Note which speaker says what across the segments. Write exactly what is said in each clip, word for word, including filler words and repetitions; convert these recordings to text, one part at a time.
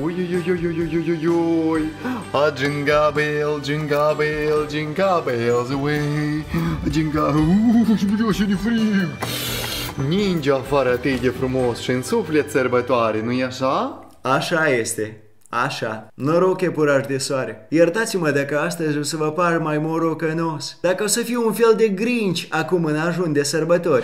Speaker 1: Ui, ui, ui, ui, ui, ui, ui, ui. A jingle bell, jingle bell, jingle bells away. A jingle... Uuu, așa de frig. Ninge afară atât de frumos și în suflet sărbătoare, nu-i așa?
Speaker 2: Așa este. Așa. Noroc e puraj de soare. Iertați-mă dacă astăzi o să vă par mai morocănos. Dacă o să fiu un fel de Grinch acum în ajun de sărbători.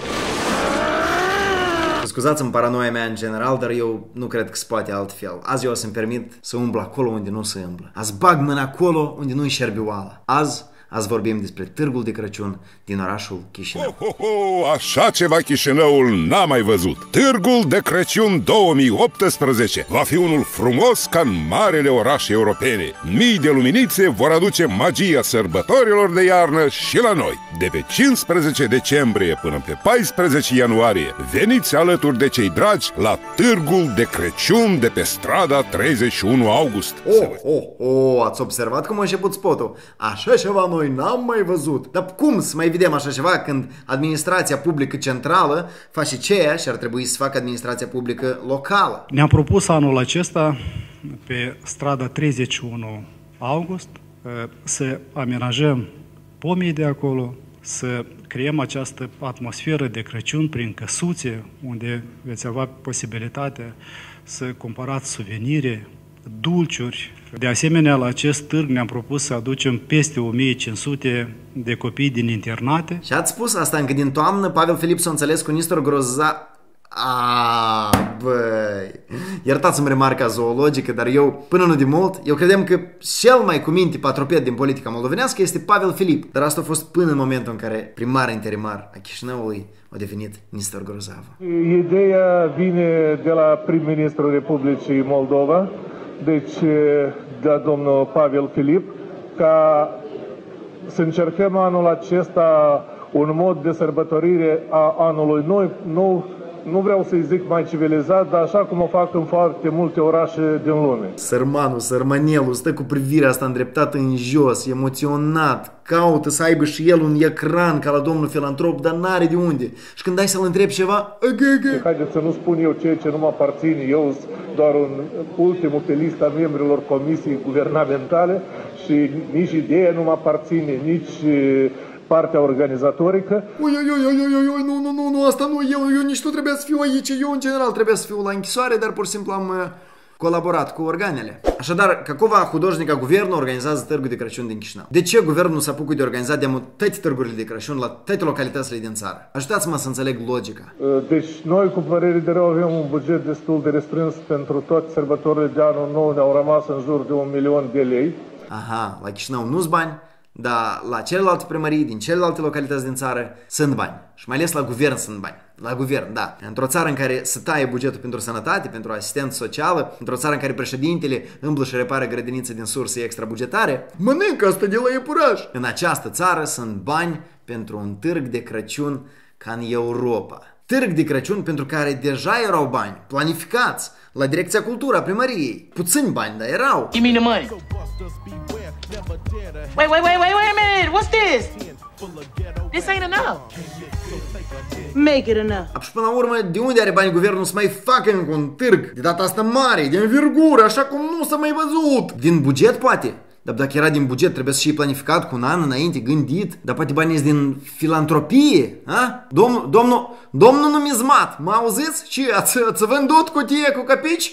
Speaker 2: Scuzați-mi paranoia mea în general, dar eu nu cred că se poate altfel. Azi eu o să-mi permit să umblu acolo unde nu se umblă. Azi bag mâna acolo unde nu-i șerbioala. Azi, azi vorbim despre Târgul de Crăciun din orașul Chișinău.
Speaker 3: Ho, ho, ho, așa ceva Chișinăul n-a mai văzut. Târgul de Crăciun două mii optsprezece va fi unul frumos ca în marele orașe europene. Mii de luminițe vor aduce magia sărbătorilor de iarnă și la noi. De pe cincisprezece decembrie până pe paisprezece ianuarie, veniți alături de cei dragi la Târgul de Crăciun de pe strada treizeci și unu august.
Speaker 2: Oh, oh, oh, ați observat cum a început spotul? Așa ceva noi n-am mai văzut. Dar cum să mai vedem așa ceva când administrația publică centrală face ceea și ar trebui să facă administrația publică locală?
Speaker 4: Ne-am propus anul acesta pe strada treizeci și unu august să amenajăm pomii de acolo, să creăm această atmosferă de Crăciun prin căsuțe, unde veți avea posibilitatea să cumpărați suvenire, dulciuri. De asemenea, la acest târg ne-am propus să aducem peste o mie cinci sute de copii din internate.
Speaker 2: Și ați spus asta încă din toamnă? Pavel Filip s-a înțeles cu Nistor Groza... Aaaa, băi... Iertați-mi remarca zoologică, dar eu, până nu de mult, eu credeam că cel mai cu minte patroped din politica moldovenească este Pavel Filip. Dar asta a fost până în momentul în care primar interimar a Chișinăului a devenit Nistor Grozava.
Speaker 5: Ideea vine de la prim-ministrul Republicii Moldova, deci de domnul Pavel Filip, ca să încercăm anul acesta un mod de sărbătorire a anului nou, nou nu vreau să-i zic mai civilizat, dar așa cum o fac în foarte multe orașe din lume.
Speaker 2: Sărmanul, sărmanelul, stă cu privirea asta îndreptată în jos, emoționat, caută să aibă și el un ecran ca la domnul filantrop, dar n-are de unde. Și când ai să-l întrebi ceva, agă.
Speaker 5: Haideți să nu spun eu ceea ce nu mă aparține, eu sunt doar un ultimul pe lista membrilor comisiei guvernamentale și nici ideea nu mă aparține, nici partea organizatorică.
Speaker 2: Ui, ui, ui, ui, ui, ui, nu, nu, nu, nu, asta nu, eu, eu nici nu trebuie să fiu aici, eu în general trebuie să fiu la închisoare, dar pur și simplu am uh, colaborat cu organele. Așadar, Cacova, hudожnica, guvernul organizează Târgul de Crăciun din Chișinău. De ce guvernul nu s-a apucat de organizat de toate târgurile de Crăciun la toate localitățile din țară? Ajutați-mă să înțeleg logica.
Speaker 5: Deci noi, cu părere de rău, avem un buget destul de restrâns pentru toate sărbătorile de anul nou, ne-au rămas în jur de un milion de lei.
Speaker 2: Aha, la Chișinău nu-s bani, dar la celelalte primării din celelalte localități din țară sunt bani. Și mai ales la guvern sunt bani. La guvern, da. Într-o țară în care se taie bugetul pentru sănătate, pentru asistență socială, într-o țară în care președintele îmblă și repară grădinițe din surse extrabugetare, mănâncă asta de la iepuraș. În această țară sunt bani pentru un târg de Crăciun ca în Europa. Târg de Crăciun pentru care deja erau bani planificați la Direcția Cultură a primăriei. Puțini bani, dar erau.
Speaker 6: Give me the money. Wait, wait, wait, wait, wait a minute. What's this? This ain't enough. Make it enough.
Speaker 2: Și până la urmă, de unde are bani guvernul să mai facă încă un târg? De data asta mare, de învergură, așa cum nu s-a mai văzut. Din buget, poate? Dar dacă era din buget, trebuie să fie planificat cu un an înainte, gândit. Dar poate banii sunt din filantropie, ha? Domnul, domnul, domnul numizmat, mă auziți? Ce, ați, ați vândut cutie cu capici?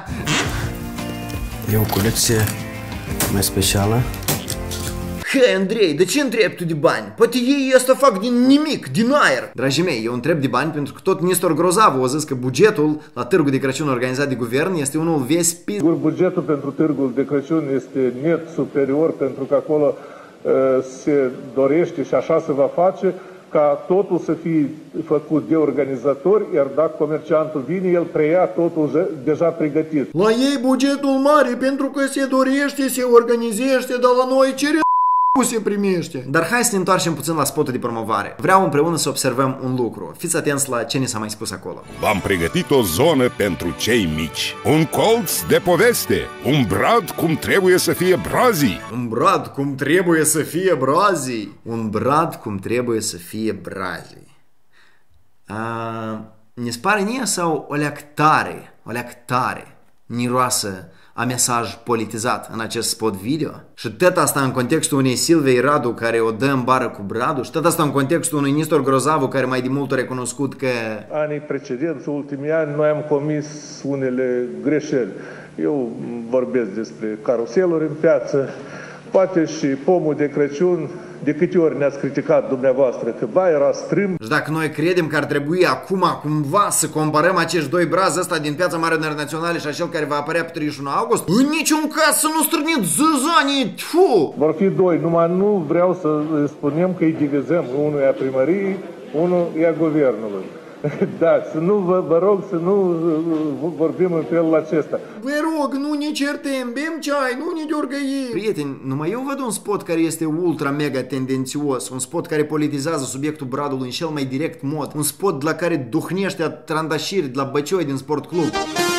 Speaker 7: E o colecție mai specială.
Speaker 2: Hei, Andrei, de ce întrebi tu de bani? Poate ei asta fac din nimic, din aer. Dragii mei, eu întreb de bani pentru că tot Nistor Grozavu a zis că bugetul la Târgul de Crăciun organizat de guvern este unul vespi.
Speaker 5: Bugetul pentru Târgul de Crăciun este net superior pentru că acolo uh, se dorește și așa se va face ca totul să fie făcut de organizatori, iar dacă comerciantul vine, el preia totul deja pregătit.
Speaker 2: La ei bugetul mare pentru că se dorește, se organizește, dar la noi cere se primește. Dar hai să ne întoarcem puțin la spotul de promovare. Vreau împreună să observăm un lucru. Fiți atenți la ce ne s-a mai spus acolo.
Speaker 3: V-am pregătit o zonă pentru cei mici. Un colț de poveste. Un brad cum trebuie să fie brazii.
Speaker 2: Un brad cum trebuie să fie brazii. Un brad cum trebuie să fie brazii. A, ne spare nie sau o leac tare? O leac tare. niroasă a mesaj politizat în acest spot video. Și tot asta în contextul unei Silvei Radu care o dă în bară cu Bradu și tot asta în contextul unui Nistor Grozavu care mai de mult a recunoscut că
Speaker 5: anii precedenți, ultimii ani, noi am comis unele greșeli. Eu vorbesc despre caruseluri în piață, poate și pomul de Crăciun. De câte ori ne-ați criticat dumneavoastră că ba era strâmb.
Speaker 2: Și dacă noi credem că ar trebui acum cumva să comparăm acești doi brazi, ăsta din Piața Mare Internațională și acel care va apărea pe treizeci și unu august, în niciun caz să nu strâniți zâzanii, tfu!
Speaker 5: Vor fi doi, numai nu vreau să spunem că îi divizăm. Unul e a primăriei, unul e a guvernului. Da, să nu vă, vă rog să nu vorbim în felul acesta.
Speaker 2: Vă rog, nu ne certăm, bem ceai, nu ne deorgăim. Prieteni, numai eu văd un spot care este ultra mega tendențios, un spot care politizează subiectul Bradului în cel mai direct mod, un spot la care duhnește trandașiri de la Băcioi din Sport Club.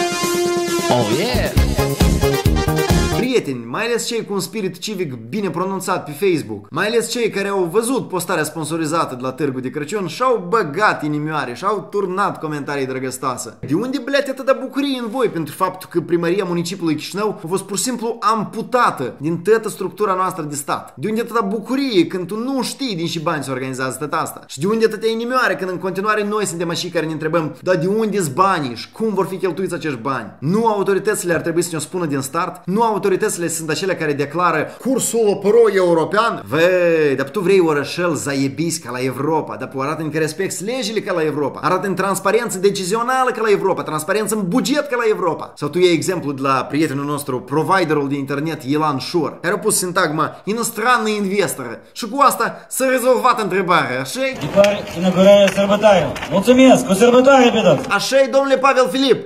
Speaker 8: Oh yeah!
Speaker 2: Prieteni, mai ales cei cu un spirit civic bine pronunțat pe Facebook, mai ales cei care au văzut postarea sponsorizată de la Târgu de Crăciun și-au băgat inimioare și-au turnat comentarii drăgăstoase. De unde, blete, atâta bucurie în voi pentru faptul că primăria municipiului Chișinău a fost pur și simplu amputată din toată structura noastră de stat? De unde atâta bucurie când tu nu știi din și bani se organizează tot asta? Și de unde atâtea inimioare când în continuare noi suntem așa care ne întrebăm, dar de unde-s banii și cum vor fi cheltuiți acești bani? Nu autoritățile ar trebui să ne spună din start? Nu autoritățile sunt acelea care declară cursul pro-european? Vei, dar tu vrei orășel zaiebis ca la Europa, dar tu arată în că respecti legile ca la Europa, arată în transparență decizională ca la Europa, transparență în buget ca la Europa. Sau tu iei exemplu de la prietenul nostru, providerul de internet Ilan Șur, care a pus sintagma inostrană investoră și cu asta s-a rezolvat întrebarea, așa-i?
Speaker 9: Depare inaugurarea sărbătoare. Mulțumesc, cu sărbătoare pe toți!
Speaker 2: Așa-i, domnule Pavel Filip?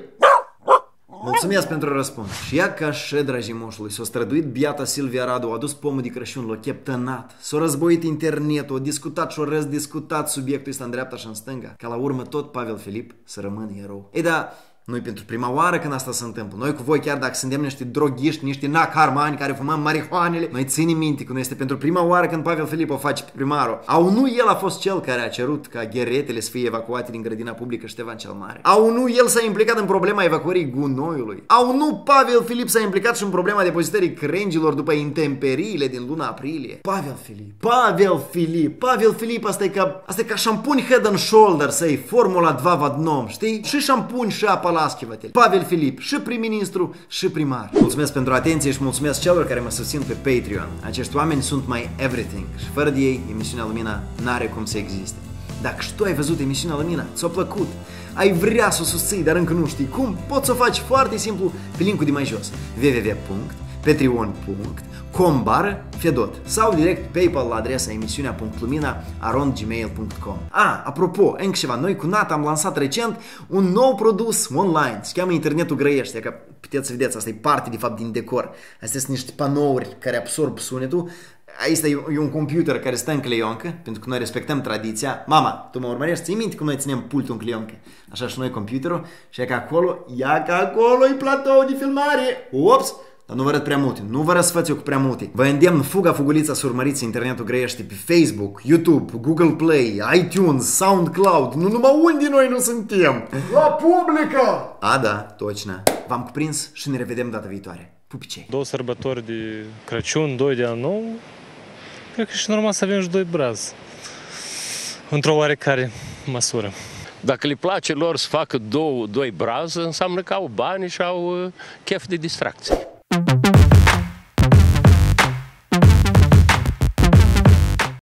Speaker 2: Mulțumesc pentru răspuns. Și ea ca așa, dragii moșului, s-a străduit biata Silvia Radu, a adus pomul de Crăciun, l-a cheptănat, s-a războit internetul, a discutat și a răzdiscutat subiectul ăsta în dreapta și în stânga, ca la urmă tot Pavel Filip să rămână erou. Ei da, nu-i pentru prima oară când asta se întâmplă. Noi cu voi, chiar dacă suntem niște droghiști, niște nacarmani care fumăm marihuanele, noi ținem minte că nu este pentru prima oară când Pavel Filip o face pe primarul. Au nu el a fost cel care a cerut ca gheretele să fie evacuate din grădina publică Ștefan cel Mare. Au nu el s-a implicat în problema evacuării gunoiului. Au nu Pavel Filip s-a implicat și în problema depozitării crengilor după intemperiile din luna aprilie. Pavel Filip, Pavel Filip, Pavel Filip, asta e ca, asta e ca șampuni Head and Shoulders, să-i formula dva v одном, știi? Și șampuni și apa Laschevatel. Pavel Filip, și prim-ministru și primar. Mulțumesc pentru atenție și mulțumesc celor care mă susțin pe Patreon. Acești oameni sunt my everything și fără de ei emisiunea Lumina n-are cum să existe. Dacă și tu ai văzut emisiunea Lumina, ți-a plăcut, ai vrea să o susții, dar încă nu știi cum, poți să o faci foarte simplu pe linkul de mai jos, w w w punct patreon punct com bară Fedot sau direct PayPal la adresa emisiunea punct lumina arond gmail punct com. A, apropo, încă ceva, noi cu Nata am lansat recent un nou produs online, se cheamă Internetul Grăiește, că puteți să vedeți, asta e parte de fapt din decor. Astea sunt niște panouri care absorb sunetul. Aici e un computer care stă în cleioncă, pentru că noi respectăm tradiția. Mama, tu mă urmărești? Ții minte cum noi ținem pultul în cleioncă? Așa și noi computerul. Și e că acolo, ia că acolo e platou de filmare. Ops! Dar nu vă arăt prea multe, nu vă răsfăți eu cu prea multe. Vă îndemn fuga fugulița să urmăriți Internetul Grăiește pe Facebook, YouTube, Google Play, iTunes, SoundCloud. Nu numai unde noi nu suntem. La publică! A, da, tocina. V-am cuprins și ne revedem data viitoare. Pupicei.
Speaker 10: Două sărbători de Crăciun, doi de An Nou. Cred că și normal să avem și doi brazi. Într-o oarecare măsură.
Speaker 8: Dacă le place lor să facă două, doi brazi, înseamnă că au bani și au chef de distracție.